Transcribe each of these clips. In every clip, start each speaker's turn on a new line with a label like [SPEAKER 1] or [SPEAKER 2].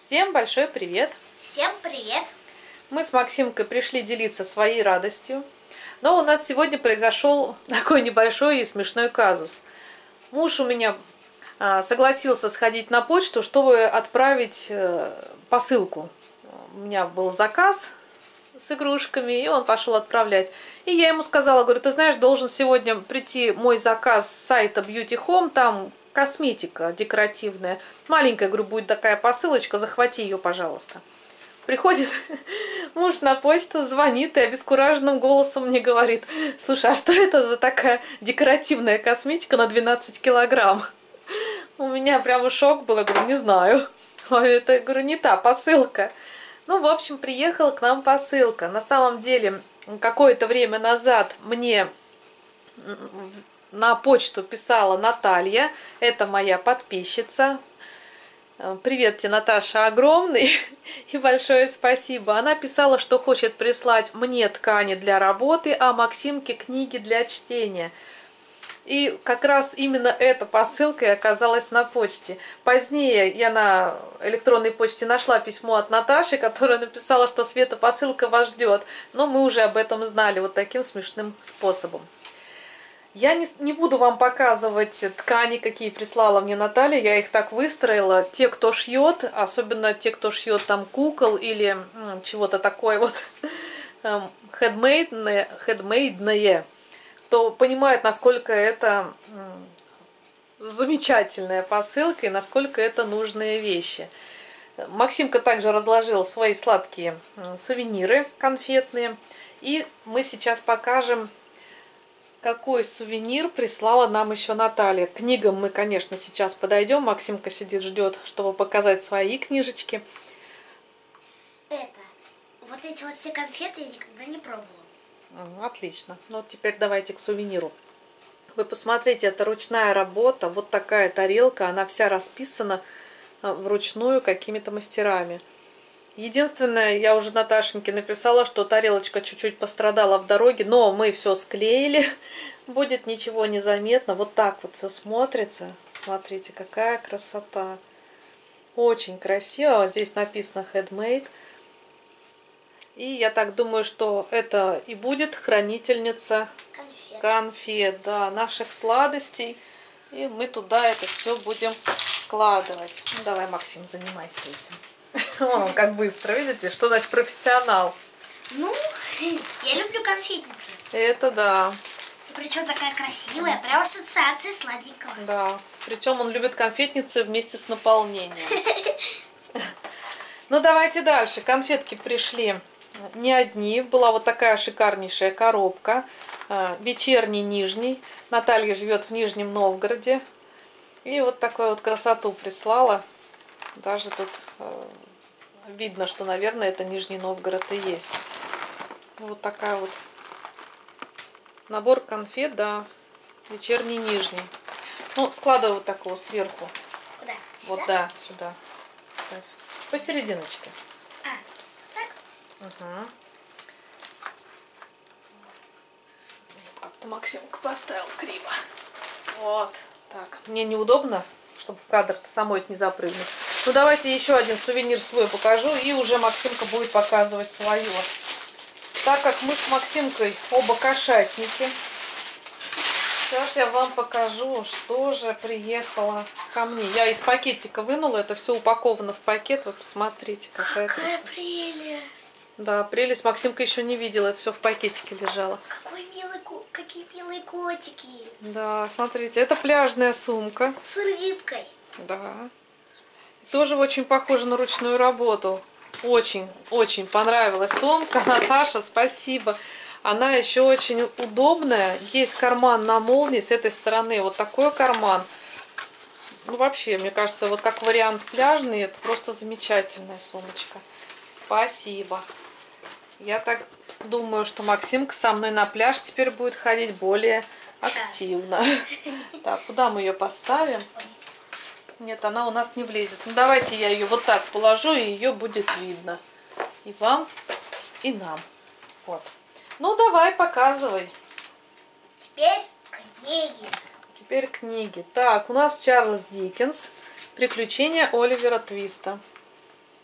[SPEAKER 1] Всем большой привет!
[SPEAKER 2] Всем привет!
[SPEAKER 1] Мы с Максимкой пришли делиться своей радостью, но у нас сегодня произошел такой небольшой и смешной казус. Муж у меня согласился сходить на почту, чтобы отправить посылку. У меня был заказ с игрушками, и он пошел отправлять. И я ему сказала, говорю, ты знаешь, должен сегодня прийти мой заказ с сайта Beauty Home, там косметика декоративная. Маленькая, говорю, будет такая посылочка, захвати ее, пожалуйста. Приходит муж на почту, звонит и обескураженным голосом мне говорит, слушай, а что это за такая декоративная косметика на 12 килограмм? У меня прямо шок был, я говорю, не знаю. Это, я говорю, не та посылка. Ну, в общем, приехала к нам посылка. На самом деле, какое-то время назад мне на почту писала Наталья, это моя подписчица. Привет тебе, Наташа, огромный и большое спасибо. Она писала, что хочет прислать мне ткани для работы, а Максимке книги для чтения. И как раз именно эта посылка и оказалась на почте. Позднее я на электронной почте нашла письмо от Наташи, которая написала, что Света, посылка вас ждет. Но мы уже об этом знали вот таким смешным способом. Я не буду вам показывать ткани, какие прислала мне Наталья. Я их так выстроила. Те, кто шьет, особенно те, кто шьет там кукол или чего-то такое вот хендмейдное, то понимают, насколько это замечательная посылка и насколько это нужные вещи. Максимка также разложил свои сладкие сувениры конфетные. И мы сейчас покажем, какой сувенир прислала нам еще Наталья. К книгам мы, конечно, сейчас подойдем. Максимка сидит, ждет, чтобы показать свои книжечки.
[SPEAKER 2] Вот эти вот все конфеты я никогда не пробовала.
[SPEAKER 1] Отлично. Ну, вот теперь давайте к сувениру. Вы посмотрите, это ручная работа. Вот такая тарелка, она вся расписана вручную какими-то мастерами. Единственное, я уже Наташеньке написала, что тарелочка чуть-чуть пострадала в дороге, но мы все склеили, будет ничего не заметно. Вот так вот все смотрится. Смотрите, какая красота. Очень красиво. Здесь написано handmade. И я так думаю, что это и будет хранительница конфет, да, наших сладостей. И мы туда это все будем складывать. Ну, давай, Максим, занимайся этим. Вон он как быстро, видите, что значит профессионал.
[SPEAKER 2] Ну, я люблю конфетницы.
[SPEAKER 1] Это да.
[SPEAKER 2] Причем такая красивая, прям ассоциация сладенького.
[SPEAKER 1] Да, причем он любит конфетницы вместе с наполнением. Ну, давайте дальше. Конфетки пришли не одни. Была вот такая шикарнейшая коробка. Вечерний Нижний. Наталья живет в Нижнем Новгороде. И вот такую вот красоту прислала. Даже тут видно, что, наверное, это Нижний Новгород и есть. Вот такая вот набор конфет, да, вечерний Нижний. Ну, складываю вот такого сверху.
[SPEAKER 2] Куда?
[SPEAKER 1] Вот,
[SPEAKER 2] Сюда?
[SPEAKER 1] да, сюда. Посерединочке.
[SPEAKER 2] Так?
[SPEAKER 1] Угу. Как-то Максимка поставил криво. Вот. Так, мне неудобно, чтобы в кадр-то самой не запрыгнуть. Ну, давайте еще один сувенир свой покажу, и уже Максимка будет показывать свое. Так как мы с Максимкой оба кошатники, сейчас я вам покажу, что же приехало ко мне. Я из пакетика вынула, это все упаковано в пакет, вы посмотрите, какая красота.
[SPEAKER 2] Прелесть!
[SPEAKER 1] Да, прелесть Максимка еще не видела, это все в пакетике лежало.
[SPEAKER 2] Какие милые котики!
[SPEAKER 1] Да, смотрите, это пляжная сумка.
[SPEAKER 2] С рыбкой.
[SPEAKER 1] Да. Тоже очень похоже на ручную работу. Очень понравилась сумка. Наташа, спасибо. Она еще очень удобная. Есть карман на молнии с этой стороны. Вот такой карман. Ну, вообще, мне кажется, вот как вариант пляжный, это просто замечательная сумочка. Спасибо. Я так думаю, что Максимка со мной на пляж теперь будет ходить более активно. Так, куда мы ее поставим? Нет, она у нас не влезет. Ну, давайте я ее вот так положу, и ее будет видно. И вам, и нам. Вот. Ну, давай, показывай.
[SPEAKER 2] Теперь книги.
[SPEAKER 1] Теперь книги. Так, у нас Чарльз Диккенс. Приключения Оливера Твиста.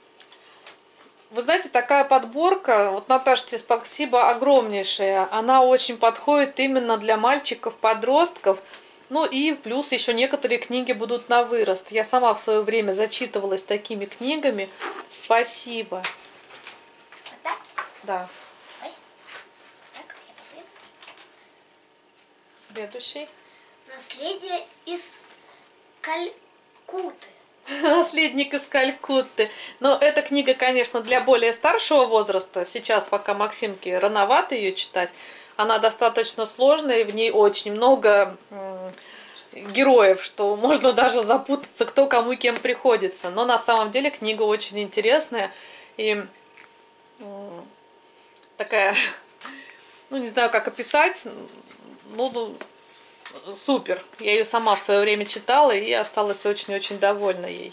[SPEAKER 1] Вы знаете, такая подборка, вот Наташа, тебе спасибо огромнейшее. Она очень подходит именно для мальчиков, подростков. Ну и плюс еще некоторые книги будут на вырост. Я сама в свое время зачитывалась такими книгами. Спасибо.
[SPEAKER 2] Вот так?
[SPEAKER 1] Да.
[SPEAKER 2] Ой. Так, я попробую.
[SPEAKER 1] Следующий.
[SPEAKER 2] Наследие из Калькутты.
[SPEAKER 1] Наследник из Калькутты. Но эта книга, конечно, для более старшего возраста. Сейчас, пока Максимке рановато ее читать, она достаточно сложная, и в ней очень много героев, что можно даже запутаться, кто кому кем приходится. Но на самом деле книга очень интересная и такая, ну не знаю, как описать, ну супер. Я ее сама в свое время читала и осталась очень-очень довольна ей.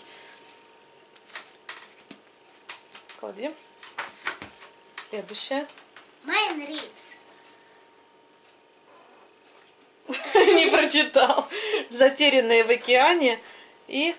[SPEAKER 1] Клади. Следующая.
[SPEAKER 2] Майн Рид.
[SPEAKER 1] Не прочитал. Затерянные в океане. И...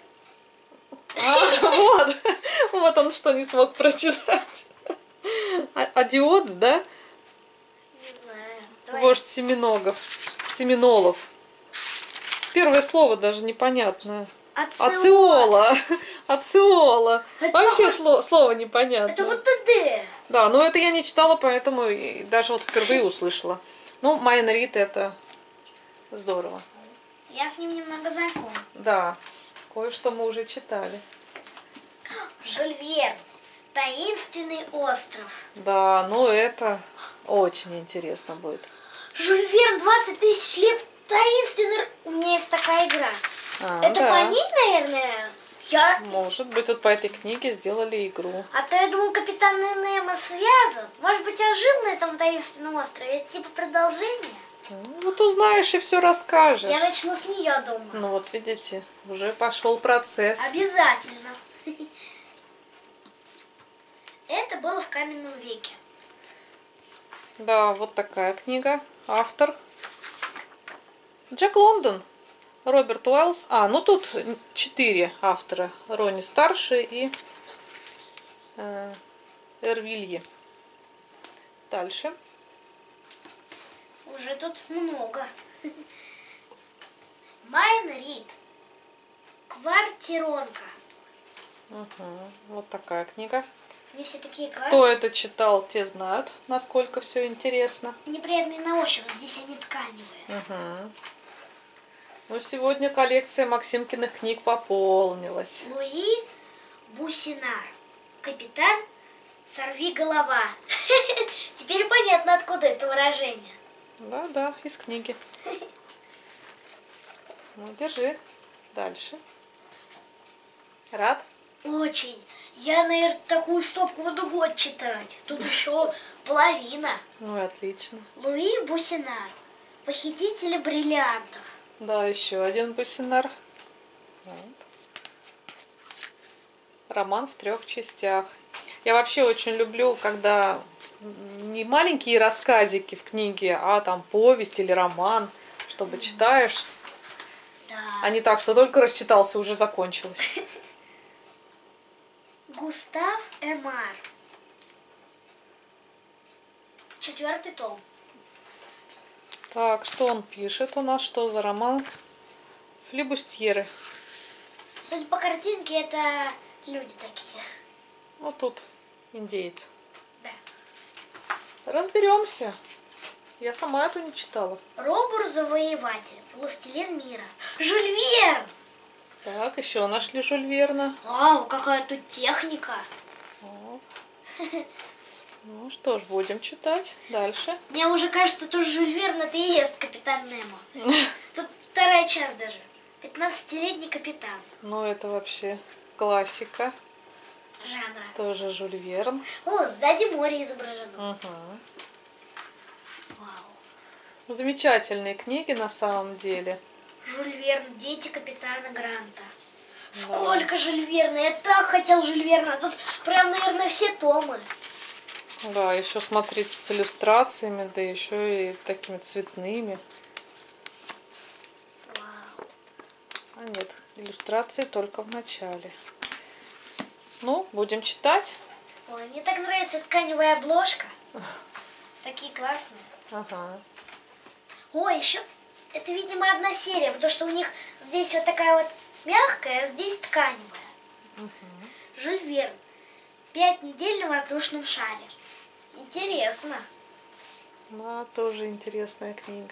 [SPEAKER 1] вот он что не смог прочитать. Адиот, да?
[SPEAKER 2] Не знаю. Давай.
[SPEAKER 1] Вождь семиногов. Семинолов. Первое слово даже непонятное. Ациола. Ациола. Вообще слово непонятное.
[SPEAKER 2] Это будто Д.
[SPEAKER 1] Да, но это я не читала, поэтому и даже вот впервые услышала. Ну, Майн Рид это здорово.
[SPEAKER 2] Я с ним немного знаком.
[SPEAKER 1] Да, кое-что мы уже читали.
[SPEAKER 2] Жюль Верн. Таинственный остров.
[SPEAKER 1] Да, ну это очень интересно будет.
[SPEAKER 2] Жюль Верн, 20 тысяч лет. Таинственный. У меня есть такая игра. Это
[SPEAKER 1] да.
[SPEAKER 2] по ней, наверное?
[SPEAKER 1] Может быть, вот по этой книге сделали игру.
[SPEAKER 2] А то я думал, капитан Немо связан. Может быть, он жил на этом таинственном острове? Это типа продолжение?
[SPEAKER 1] Ну, вот узнаешь и все расскажешь.
[SPEAKER 2] Я начну с нее, думаю.
[SPEAKER 1] Ну вот видите, уже пошел процесс.
[SPEAKER 2] Обязательно. Это было в каменном веке.
[SPEAKER 1] Да, вот такая книга. Автор Джек Лондон, Роберт Уэллс. Ну тут 4 автора. Ронни старший и Эрвилье. Дальше.
[SPEAKER 2] Уже тут много. Майн Рид. Квартиронка.
[SPEAKER 1] Вот такая книга.
[SPEAKER 2] Они все такие
[SPEAKER 1] Кто
[SPEAKER 2] классные.
[SPEAKER 1] это читал, те знают, насколько все интересно.
[SPEAKER 2] Неприятные на ощупь, здесь они тканевые.
[SPEAKER 1] Ну, сегодня коллекция Максимкиных книг пополнилась.
[SPEAKER 2] Луи Бусинар. Капитан Сорви голова. Теперь понятно, откуда это выражение.
[SPEAKER 1] Да, из книги. Ну, держи. Дальше. Рад?
[SPEAKER 2] Очень. Я, наверное, такую стопку буду год читать. Тут еще половина.
[SPEAKER 1] Ну и отлично.
[SPEAKER 2] Луи Бусинар. Похитители бриллиантов.
[SPEAKER 1] Да, еще один Бусинар. Вот. Роман в 3 частях. Я вообще очень люблю, когда не маленькие рассказики в книге, а там повесть или роман, чтобы читаешь,
[SPEAKER 2] Да.
[SPEAKER 1] а не так, что только расчитался, уже закончилось.
[SPEAKER 2] Густав Эмар. 4 том.
[SPEAKER 1] Так, что он пишет у нас? Что за роман? Флибустьеры.
[SPEAKER 2] Судя по картинке, это люди такие.
[SPEAKER 1] Вот тут индейец.
[SPEAKER 2] Да.
[SPEAKER 1] Разберемся. Я сама эту не читала.
[SPEAKER 2] Робур Завоеватель. Властелин мира. Жюль Верн.
[SPEAKER 1] Так, еще нашли Жюль Верна.
[SPEAKER 2] Вау, какая тут техника.
[SPEAKER 1] Вот. Ну что ж, будем читать дальше.
[SPEAKER 2] Мне уже кажется, что Жюль Верн это и есть капитан Немо. Тут 2 часть даже. 15-летний капитан.
[SPEAKER 1] Ну это вообще классика.
[SPEAKER 2] Жанра.
[SPEAKER 1] Тоже Жюль Верн.
[SPEAKER 2] О, сзади море изображено.
[SPEAKER 1] Угу.
[SPEAKER 2] Вау.
[SPEAKER 1] Замечательные книги на самом деле.
[SPEAKER 2] Жюль Верн, дети капитана Гранта. Сколько Жюль Верна! Я так хотел Жюль Верна. Тут прям, наверное, все томы.
[SPEAKER 1] Да, еще смотрите с иллюстрациями, да еще и такими цветными.
[SPEAKER 2] Вау.
[SPEAKER 1] А нет, иллюстрации только в начале. Ну, будем читать.
[SPEAKER 2] Ой, мне так нравится тканевая обложка. Такие классные.
[SPEAKER 1] Ага.
[SPEAKER 2] Ой, еще это, видимо, одна серия, потому что у них здесь вот такая вот мягкая, а здесь тканевая. Жюль Верн. 5 недель на воздушном шаре. Интересно.
[SPEAKER 1] Ну, тоже интересная книга.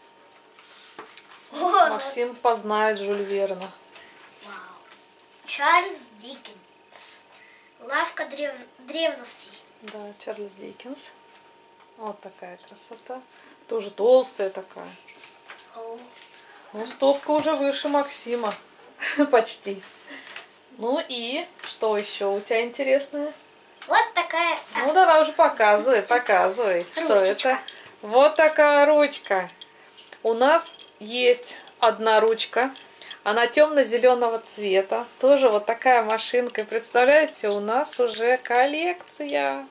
[SPEAKER 2] О,
[SPEAKER 1] Максим познает Жюль Верна.
[SPEAKER 2] Вау. Чарльз Диккенс. Лавка древностей.
[SPEAKER 1] Да, Чарльз Диккенс. Вот такая красота. Тоже толстая такая.
[SPEAKER 2] О,
[SPEAKER 1] Ну, стопка уже выше Максима. Почти. Ну и что еще у тебя интересное?
[SPEAKER 2] вот такая
[SPEAKER 1] Ну, давай уже показывай, показывай. Что
[SPEAKER 2] ручечка.
[SPEAKER 1] это? Вот такая ручка. У нас есть одна ручка. Она темно-зеленого цвета. Тоже вот такая машинка. Представляете, у нас уже коллекция.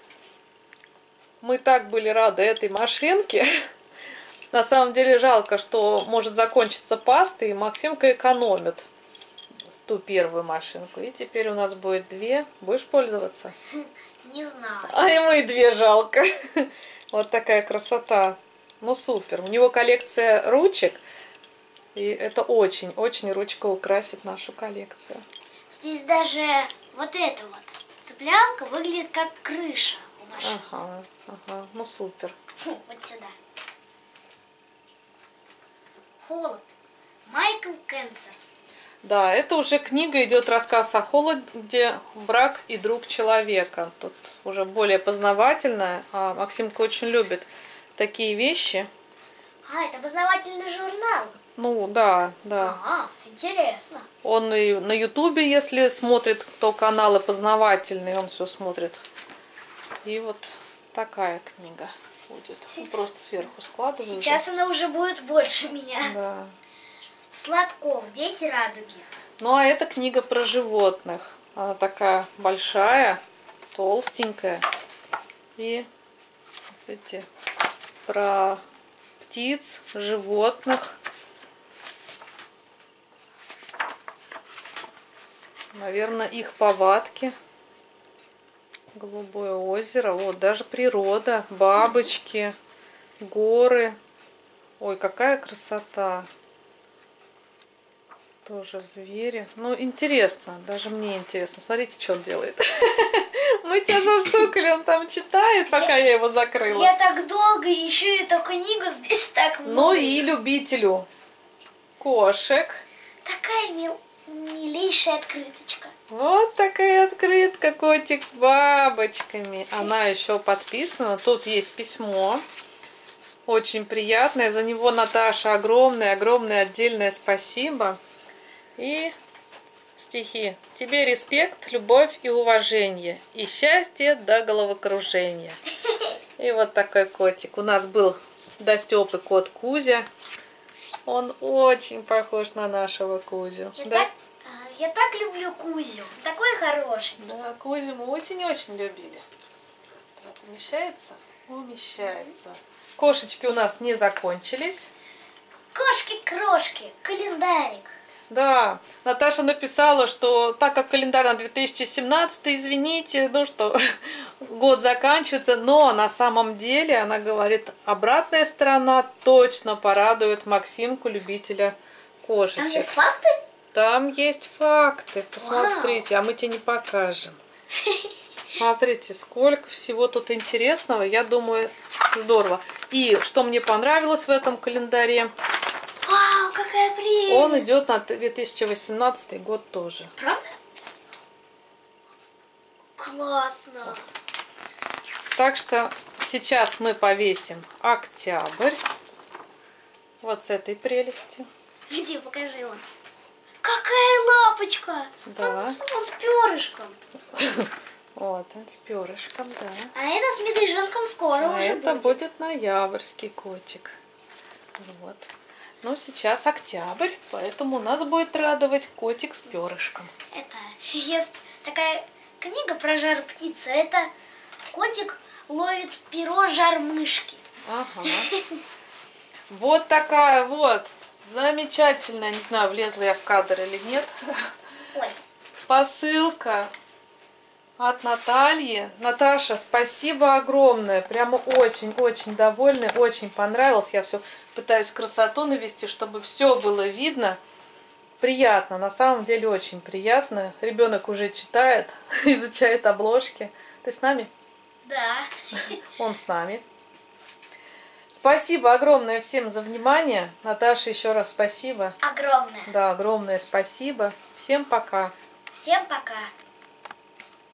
[SPEAKER 1] Мы так были рады этой машинке. На самом деле жалко, что может закончиться паста, и Максимка экономит ту первую машинку. И теперь у нас будет две. Будешь пользоваться?
[SPEAKER 2] Не знаю.
[SPEAKER 1] А ему и две жалко. Вот такая красота. Ну супер. У него коллекция ручек. И это очень-очень ручка украсит нашу коллекцию.
[SPEAKER 2] Здесь даже вот эта вот цеплялка выглядит как крыша у машины.
[SPEAKER 1] Ага, ага. Ну супер.
[SPEAKER 2] Фу, вот сюда. Холод. Майкл Кенсер.
[SPEAKER 1] Да, это уже книга, идет рассказ о холоде, враг и друг человека. Тут уже более познавательная. А Максимка очень любит такие вещи.
[SPEAKER 2] А, это познавательный журнал.
[SPEAKER 1] Ну, да, да.
[SPEAKER 2] Ага, интересно.
[SPEAKER 1] Он и на Ютубе, если смотрит, кто каналы познавательные, он все смотрит. И вот такая книга будет. Ну, просто сверху складываю.
[SPEAKER 2] Сейчас она уже будет больше меня.
[SPEAKER 1] Да.
[SPEAKER 2] Сладков. Дети радуги.
[SPEAKER 1] Ну, а это книга про животных. Она такая большая, толстенькая. И эти про птиц, животных. Наверное, их повадки. Голубое озеро. Вот, даже природа. Бабочки, горы. Ой, какая красота. Тоже звери. Ну, интересно. Даже мне интересно. Смотрите, что он делает. Мы тебя застукали, он там читает, пока я его закрыла.
[SPEAKER 2] Я так долго ищу эту книгу, здесь так много.
[SPEAKER 1] Ну и любителю кошек.
[SPEAKER 2] Такая милейшая открыточка.
[SPEAKER 1] Вот такая открытка, котик с бабочками. Она еще подписана. Тут есть письмо. Очень приятное. За него, Наташа, огромное отдельное спасибо. И стихи. Тебе респект, любовь и уважение. И счастье до головокружения. И вот такой котик. У нас был до Степы кот Кузя. Он очень похож на нашего Кузю.
[SPEAKER 2] Я так люблю Кузю. Такой хороший.
[SPEAKER 1] Да, Кузю мы очень-очень любили. Так, умещается? Умещается. Кошечки у нас не закончились.
[SPEAKER 2] Кошки-крошки. Календарик.
[SPEAKER 1] Да, Наташа написала, что так как календарь на 2017, извините, ну что, год заканчивается, но на самом деле, она говорит, обратная сторона точно порадует Максимку, любителя кошечек.
[SPEAKER 2] Там есть факты?
[SPEAKER 1] Там есть факты, посмотрите, а мы тебе не покажем. Смотрите, сколько всего тут интересного, я думаю, здорово. И что мне понравилось в этом календаре,
[SPEAKER 2] Вау, какая прелесть!
[SPEAKER 1] он идет на 2018 год тоже.
[SPEAKER 2] Правда? Классно!
[SPEAKER 1] Так что сейчас мы повесим октябрь. Вот с этой прелестью.
[SPEAKER 2] Где, покажи его. Какая лапочка!
[SPEAKER 1] Да.
[SPEAKER 2] Он с перышком.
[SPEAKER 1] Вот он с перышком, да.
[SPEAKER 2] А это с медвежонком скоро
[SPEAKER 1] А
[SPEAKER 2] уже
[SPEAKER 1] это
[SPEAKER 2] будет.
[SPEAKER 1] будет ноябрьский котик. Вот. Ну, сейчас октябрь, поэтому нас будет радовать котик с перышком.
[SPEAKER 2] Это есть такая книга про жар птицу. Это котик ловит перо жар мышки.
[SPEAKER 1] Ага. Вот такая вот замечательная, не знаю, влезла я в кадр или нет,
[SPEAKER 2] Ой,
[SPEAKER 1] посылка От Натальи. Наташа, спасибо огромное. Прямо очень-очень довольна. Очень понравилось. Я все пытаюсь красоту навести, чтобы все было видно. Приятно. На самом деле очень приятно. Ребенок уже читает, изучает обложки. Ты с нами?
[SPEAKER 2] Да.
[SPEAKER 1] Он с нами. Спасибо огромное всем за внимание. Наташа, еще раз спасибо.
[SPEAKER 2] Огромное.
[SPEAKER 1] Да, огромное спасибо. Всем пока.
[SPEAKER 2] Всем пока.